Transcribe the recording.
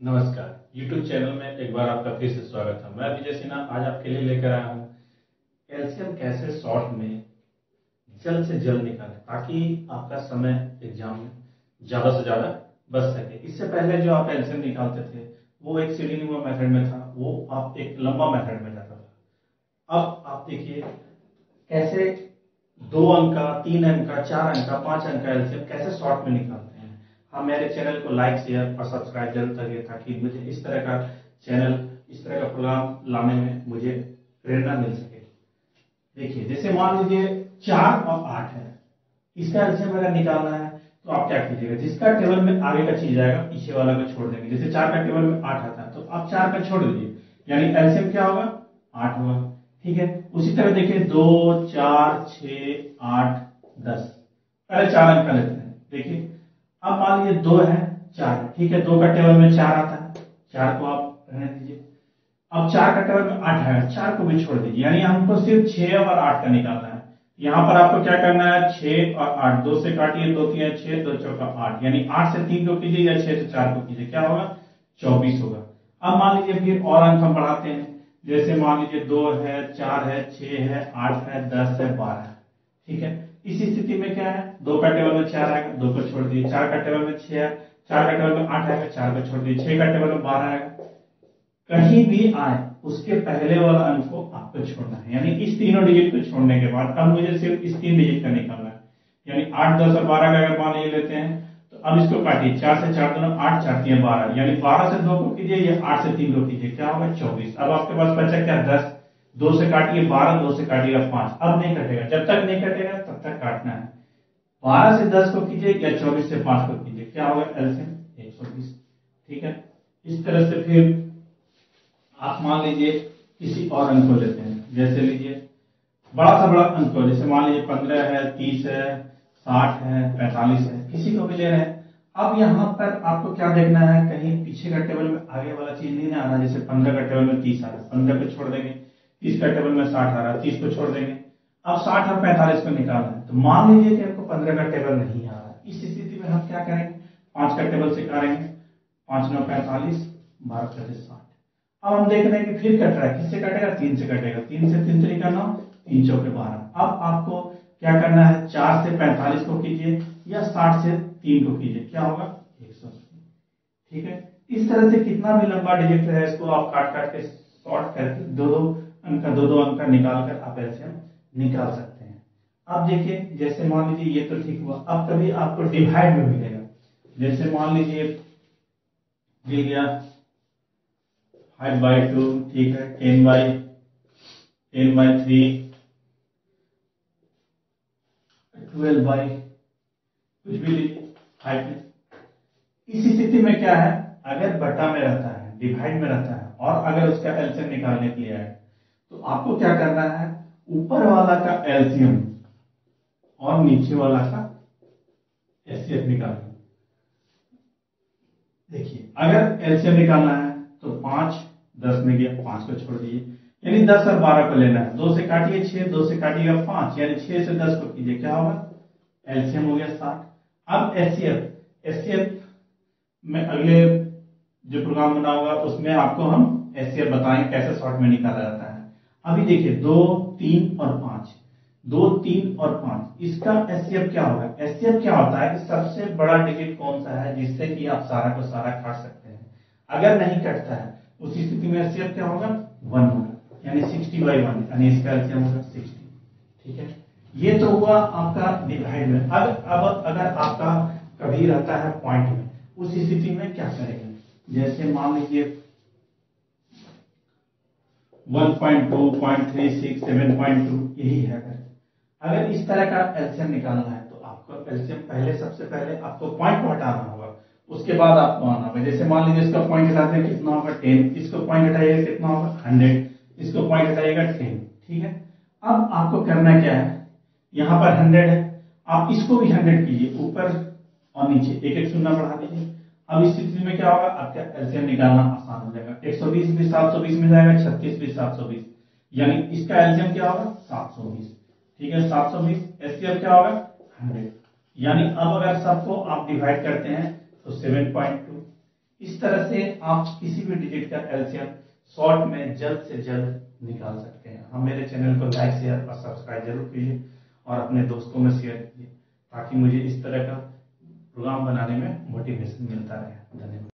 नमस्कार। YouTube channel में एक बार आपका फिर से स्वागत है। मैं विजय सिन्हा आज आपके लिए लेकर आया हूँ एलसीएम कैसे शॉर्ट में जल्द से जल्द निकालें ताकि आपका समय एग्जाम में ज़्यादा से ज़्यादा बच सके। इससे पहले जो आप एलसीएम निकालते थे वो एक सीढ़ी नुमा मेथड में था, वो आप एक लंबा मेथड में जाता था। अब आप देखिए कैसे 2 अंक का, 3 अंक का, 4 अंक का, 5 अंक का एलसीएम कैसे शॉर्ट में निकालते हैं। हाँ, मेरे चैनल को लाइक, शेयर और सब्सक्राइब जरूर करिए ताकि मुझे इस तरह का चैनल, इस तरह का प्रोग्राम लाने में मुझे प्रेरणा मिल सके। देखिए, जैसे मान लीजिए 4 और 8 है, इसका एलसीएम अगर निकालना है तो आप क्या कीजिएगा, जिसका टेबल में आगे का चीज जाएगा पीछे वाला को छोड़ देंगे। जैसे 4 का टेबल में 8 आता है तो आप 4 का छोड़ दीजिए, यानी एलसीएम क्या होगा, 8 होगा। ठीक है, उसी तरह देखिए 2, 4, 6, 8, 10। पहले 4 अंक का लेते हैं। देखिए अब मान लीजिए 2 है, 4 है। ठीक है, 2 का टेबल में 4 आता है, 4 को आप रहने दीजिए। अब 4 का टेबल में 8 है, 4 को भी छोड़ दीजिए, यानी हमको सिर्फ 6 और 8 का निकालना है। यहां पर आपको क्या करना है, 6 और 8, 2 से काटिए, 2 3 6, 2 चौका 8, यानी 8 से 3 को कीजिए या 6 से 4 को कीजिए, क्या होगा, 24 होगा। अब मान लीजिए फिर और अंक हम बढ़ाते हैं। जैसे मान लीजिए 2 है, 4 है, 6 है, 8 है, 10 है, 12 है। ठीक है, इस स्थिति में क्या है, 2 का टेबल में 4 आएगा, 2 को छोड़ दिए। 4 का टेबल में 6 है, 4 का टेबल में 8 आएगा, 4 को छोड़ दिए। 6 का टेबल में 12 आएगा। कहीं भी आए उसके पहले वाला अंक को आपको छोड़ना है, यानी इस तीनों डिजिट को छोड़ने के बाद अब मुझे सिर्फ इस 3 डिजिट का निकालना है। यानी 8, 10 और 12 का अगर मान लीजिए लेते हैं तो अब इसको काटिए, 4 से 4 दोनों 8, 4 3 12, यानी 12 से 2 को कीजिए या 8 से 3 को कीजिए, क्या होगा, 24। अब आपके पास बचा क्या, 10। 2 से काटिए 12, 2 से काटिएगा 5। अब नहीं कटेगा, जब तक नहीं कटेगा तब तक काटना है। 12 से 10 को कीजिए या 24 से 5 को कीजिए, क्या होगा, एलसीएम 120। ठीक है, इस तरह से फिर आप मान लीजिए किसी और अंक को लेते हैं। जैसे लीजिए बड़ा से बड़ा अंक को, जैसे मान लीजिए 15 है, 30 है, 60 है, 45 है, किसी को भी ले रहे हैं। अब यहाँ पर आपको क्या देखना है, कहीं पीछे का टेबल में आगे वाला चीज नहीं ना आना। जैसे 15 का टेबल में 30 आ रहा है, 15 को छोड़ देंगे। 30 का टेबल में 60 आ रहा है, 30 को छोड़ देंगे। अब 60 और 45 को निकालना है, तो मान लीजिए कि आपको 15 का टेबल नहीं आ रहा है। इस स्थिति में हम क्या करेंगे, 5 का टेबल से करेंगे, 5 9 45, 12 25 60। अब हम देख रहे हैं कि फिर कट रहा है, किससे कटेगा, 3 से कटेगा। 3 से 3 3 का 9, 3 चौके 12। अब आपको क्या करना है, 4 से 45 को कीजिए या 60 से 3 को कीजिए, क्या होगा, 180। ठीक है, इस तरह से कितना भी लंबा डिजिट है इसको आप काट काट के शॉर्ट करके दो अंक का निकाल कर आप एलसीएम निकाल सकते हैं। अब देखिए, जैसे मान लीजिए ये तो ठीक हुआ, अब कभी आपको डिवाइड में मिलेगा। जैसे मान लीजिए मिल गया 5/2, ठीक है, 10/3, 12 कुछ भी लीजिए 5 में। इस स्थिति में क्या है, अगर बटा में रहता है, डिवाइड में रहता है और अगर उसका एलसीएम निकालने के लिए आए तो आपको क्या करना है, ऊपर वाला का एलसीएम और नीचे वाला का एचसीएफ निकालना। देखिए अगर एलसीएम निकालना है तो 5 10 में गया, 5 को छोड़ दीजिए, यानी 10 और 12 को लेना है। 2 से काटिए 6, 2 से काटिएगा 5, यानी 6 से 10 को कीजिए, क्या होगा, एलसीएम हो गया 60। अब एचसीएफ, एचसीएफ में अगले जो प्रोग्राम बना होगा उसमें आपको हम एचसीएफ बताएंगे कैसे शॉर्ट में निकाला जाता है। अभी देखिए 2 3 और 5, 2 3 और 5, इसका एचसीएफ क्या होगा। एचसीएफ क्या होता है कि सबसे बड़ा डिजिट कौन सा है जिससे कि आप सारा को सारा काट सकते हैं। अगर नहीं कटता है उस स्थिति में एचसीएफ क्या होगा, 1 होगा, यानी 60/1, यानी इसका एचसीएफ होगा 60। ठीक है, ये तो हुआ आपका डिवाइड में। अब अगर आपका कभी रहता है पॉइंट में, उस स्थिति में क्या करेंगे, जैसे मान लीजिए 1.2, 0.36, 7.2 यही है। अगर इस तरह का एलसीएम निकालना है तो आपको एलसीएम पहले, सबसे पहले आपको पॉइंट को हटाना होगा, उसके बाद आपको आना होगा। जैसे मान लीजिए इसका पॉइंट हटाते हैं, कितना होगा, 10। इसको पॉइंट हटाइएगा, कितना होगा, 100। इसको पॉइंट हटाइएगा, 10। ठीक है, अब आपको करना क्या है, यहां पर 100 है, आप इसको भी 100 कीजिए, ऊपर और नीचे एक एक शून्य बढ़ा दीजिए। अब इस स्थिति में क्या होगा, आपका एलसीएम निकालना आसान हो जाएगा। 120 भी 720 में जाएगा, 36 भी 720, यानी इसका एलसीएम क्या होगा, 720। ठीक है, 720, एचसीएफ क्या होगा, 100। यानी अब अगर सबको आप डिवाइड करते हैं तो 7.2, इस तरह से आप किसी भी डिजिट का एलसीएम शॉर्ट में जल्द से जल्द निकाल सकते हैं। हम मेरे चैनल को लाइक शेयर और सब्सक्राइब जरूर कीजिए और अपने दोस्तों में शेयर कीजिए ताकि मुझे इस तरह का प्रोग्राम बनाने में मोटिवेशन मिलता रहे। धन्यवाद।